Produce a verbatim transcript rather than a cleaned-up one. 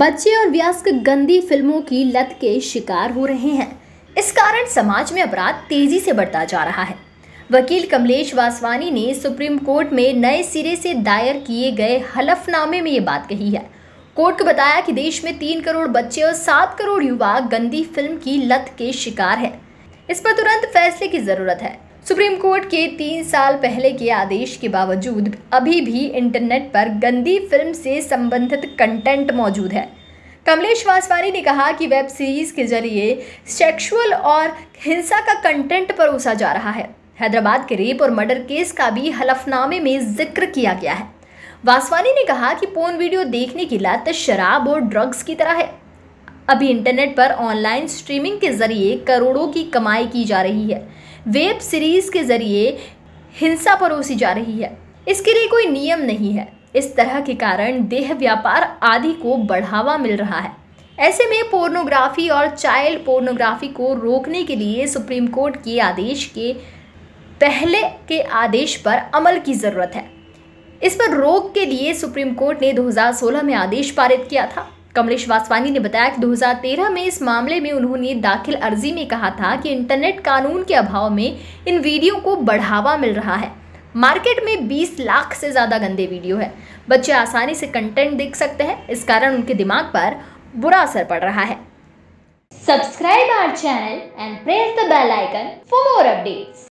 बच्चे और वयस्क गंदी फिल्मों की लत के शिकार हो रहे हैं। इस कारण समाज में अपराध तेजी से बढ़ता जा रहा है। वकील कमलेश वासवानी ने सुप्रीम कोर्ट में नए सिरे से दायर किए गए हलफनामे में ये बात कही है। कोर्ट को बताया कि देश में तीन करोड़ बच्चे और सात करोड़ युवा गंदी फिल्म की लत के शिकार हैं। इस पर तुरंत फैसले की जरूरत है। सुप्रीम कोर्ट के तीन साल पहले के आदेश के बावजूद अभी भी इंटरनेट पर गंदी फिल्म से संबंधित कंटेंट मौजूद है। कमलेश वासवानी ने कहा कि वेब सीरीज के जरिए सेक्सुअल और हिंसा का कंटेंट परोसा जा रहा है। हैदराबाद के रेप और मर्डर केस का भी हलफनामे में जिक्र किया गया है। वासवानी ने कहा कि पोर्न वीडियो देखने की लत शराब और ड्रग्स की तरह है। अभी इंटरनेट पर ऑनलाइन स्ट्रीमिंग के जरिए करोड़ों की कमाई की जा रही है। वेब सीरीज के जरिए हिंसा परोसी जा रही है। इसके लिए कोई नियम नहीं है। इस तरह के कारण देह व्यापार आदि को बढ़ावा मिल रहा है। ऐसे में पोर्नोग्राफी और चाइल्ड पोर्नोग्राफी को रोकने के लिए सुप्रीम कोर्ट के आदेश के पहले के आदेश पर अमल की जरूरत है। इस पर रोक के लिए सुप्रीम कोर्ट ने दो हज़ार सोलह में आदेश पारित किया था। कमलेश वासवानी ने बताया कि दो हज़ार तेरह में इस मामले में उन्होंने दाखिल अर्जी में कहा था कि इंटरनेट कानून के अभाव में इन वीडियो को बढ़ावा मिल रहा है। मार्केट में बीस लाख से ज़्यादा गंदे वीडियो है। बच्चे आसानी से कंटेंट देख सकते हैं। इस कारण उनके दिमाग पर बुरा असर पड़ रहा है। Subscribe our channel and press the bell icon for more updates.